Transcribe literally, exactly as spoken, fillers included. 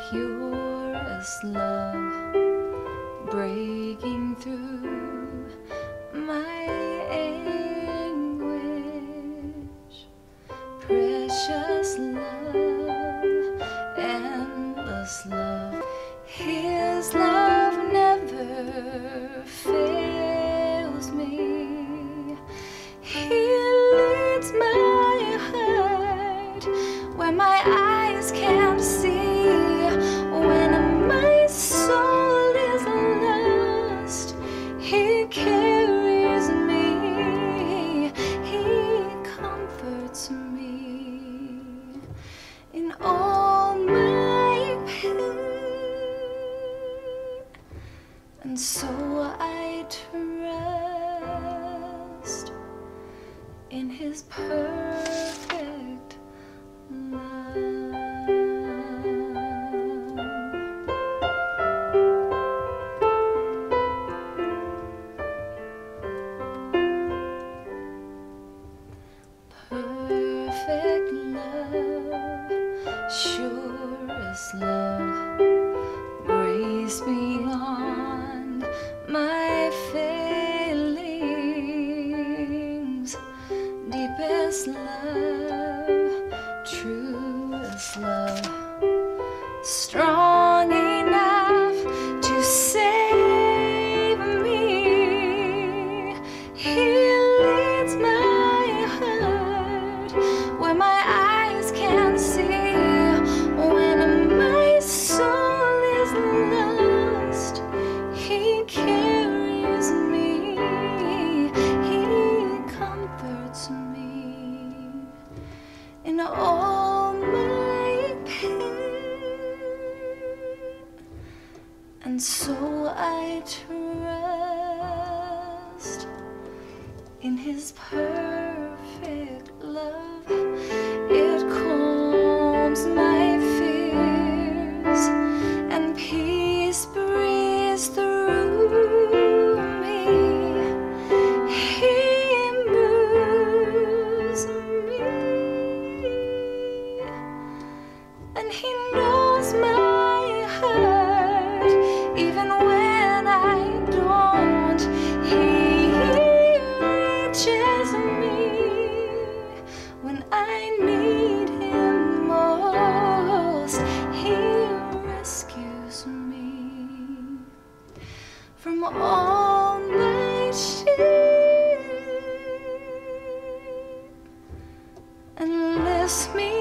purest love breaking through my anguish. Precious love, endless love, His love never fails me. He leads my heart where my eyes can't see. When my soul is lost, He carries me. He comforts me in all my pain, and so I trust in His perfect love. Perfect love, surest love, grace beyond my failings, deepest love, truest love, strong enough to save me. He leads my heart where my eyes can't see. When my soul is lost, He carries me. He comforts me in all my pain, and so I trust in His perfect love. It calms my fears, and peace breathes through me. He moves me, and He knows my heart even when I don't. He reaches me when I need Him most. He rescues me from all my shame and lifts me